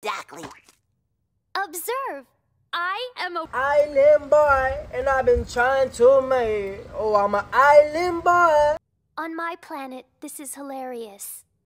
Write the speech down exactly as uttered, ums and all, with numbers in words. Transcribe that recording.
Exactly. Observe. I am a Island boy, and I've been trying to make. Oh, I'm an island boy. On my planet, this is hilarious.